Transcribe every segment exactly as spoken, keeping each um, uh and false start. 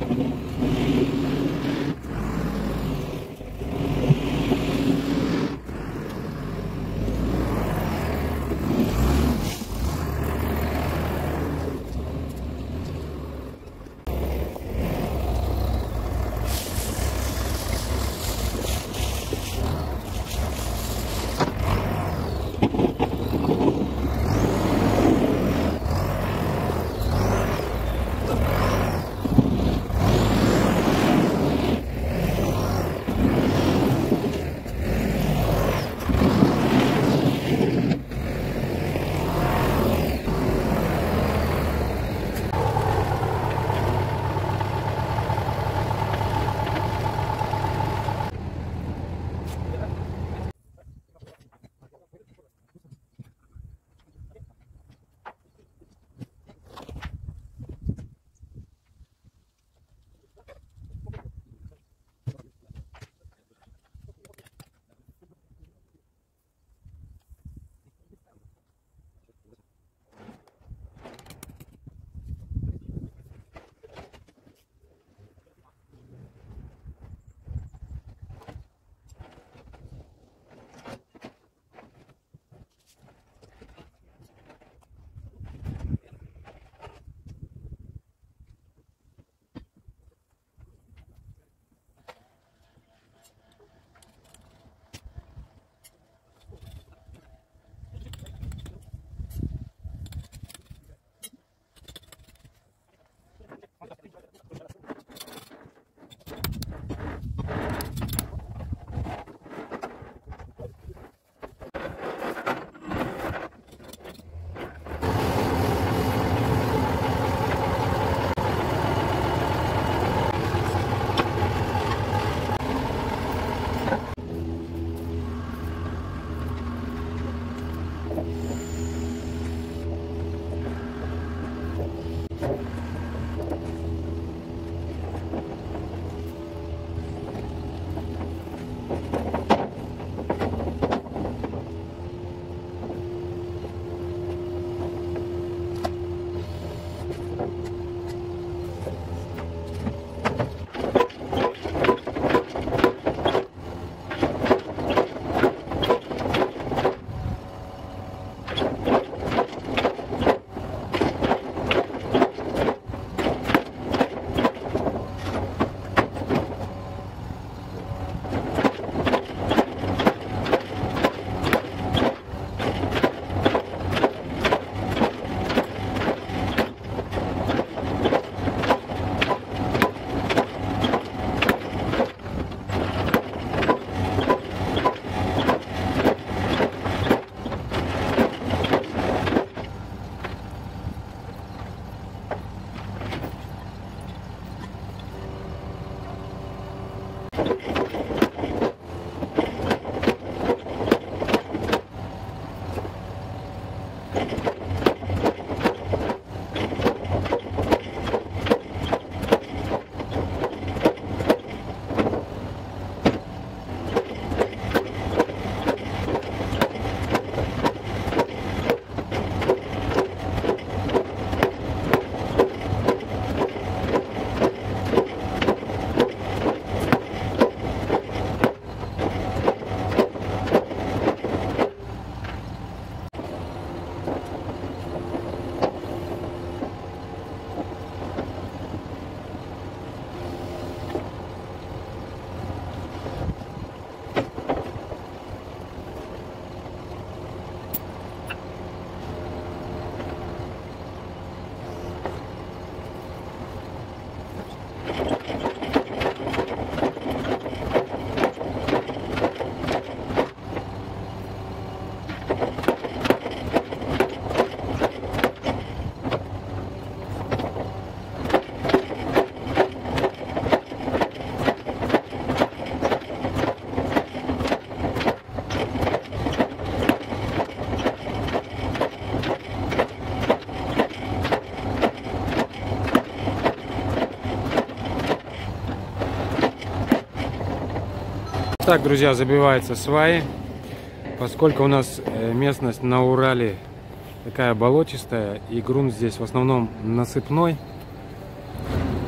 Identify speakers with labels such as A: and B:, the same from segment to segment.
A: Так, друзья, забиваются сваи, поскольку у нас местность на Урале такая болотистая и грунт здесь в основном насыпной.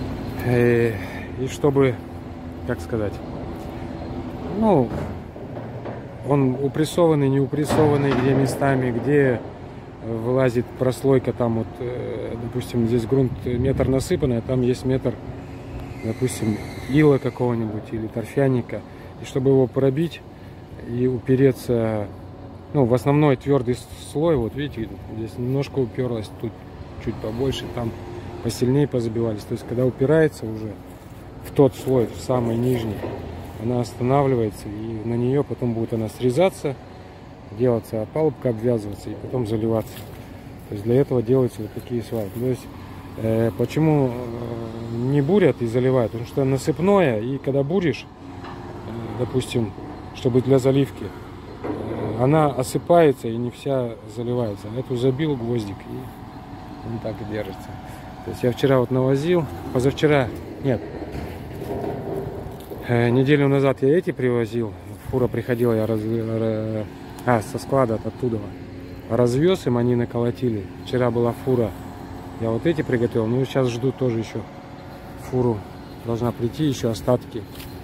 A: И чтобы, как сказать, ну, он упрессованный, не упрессованный, где местами, где вылазит прослойка, там вот, допустим, здесь грунт метр насыпанный, а там есть метр, допустим, ила какого-нибудь или торфяника. И чтобы его пробить и упереться, ну, в основной твердый слой, вот видите, здесь немножко уперлось, тут чуть побольше, там посильнее позабивались. То есть, когда упирается уже в тот слой, в самый нижний, она останавливается, и на нее потом будет она срезаться, делаться опалубка, обвязываться и потом заливаться. То есть для этого делаются вот такие сваи. То есть э, почему не бурят и заливают? Потому что насыпное, и когда буришь, э, допустим, чтобы для заливки, э, она осыпается и не вся заливается. Эту забил гвоздик, и он так и держится. То есть я вчера вот навозил, позавчера, нет, э, неделю назад я эти привозил, фура приходила, я раз, а, со склада оттуда развез им, они наколотили. Вчера была фура, я вот эти приготовил, ну сейчас жду тоже еще фуру, должна прийти еще остатки,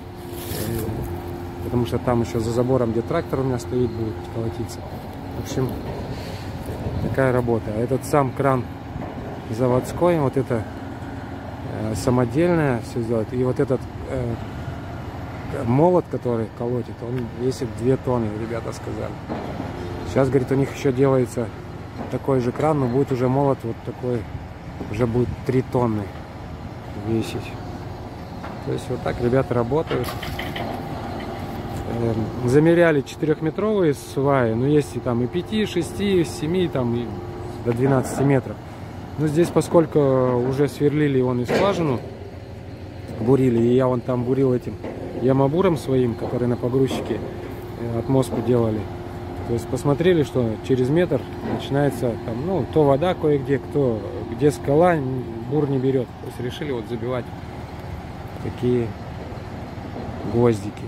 A: потому что там еще за забором, где трактор у меня стоит, будет колотиться. В общем, такая работа. А этот сам кран заводской, вот это э, самодельное все сделать, и вот этот э, молот, который колотит, он весит две тонны, ребята сказали. Сейчас, говорит, у них еще делается такой же кран, но будет уже молот вот такой, уже будет три тонны весить. То есть вот так ребята работают. Замеряли четырехметровые сваи, но есть и там и пяти, шести, семь, там и до двенадцати метров. Но здесь, поскольку уже сверлили вон и скважину, бурили, и я вон там бурил этим ямобуром своим, который на погрузчике отмостку делали. То есть посмотрели, что через метр начинается там, ну, то вода кое-где, кто где скала, бур не берет. То есть решили вот забивать такие гвоздики.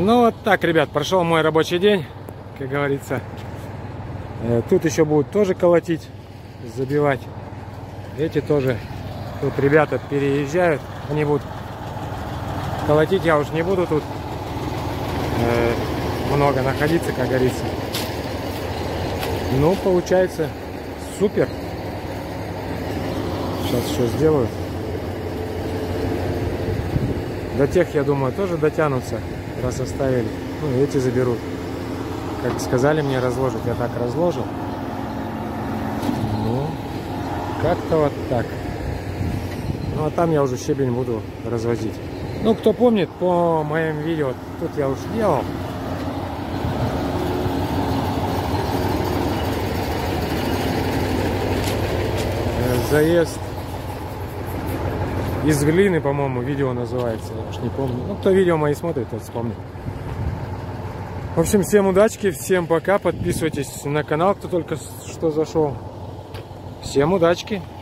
A: Ну вот так, ребят, прошел мой рабочий день, как говорится. Тут еще будут тоже колотить, забивать. Эти тоже. Тут ребята переезжают, они будут колотить. Я уж не буду тут э, много находиться, как говорится. Ну, получается, супер. Сейчас еще сделаю. До тех, я думаю, тоже дотянутся, раз оставили. Ну, эти заберут. Как сказали мне разложить, я так разложил. Ну, как-то вот так. Ну, а там я уже щебень буду развозить. Ну, кто помнит, по моим видео, тут я уж делал. Заезд из глины, по-моему, видео называется. Я уж не помню. Ну, кто видео мои смотрит, тот вспомнит. В общем, всем удачки, всем пока. Подписывайтесь на канал, кто только что зашел. Всем удачки.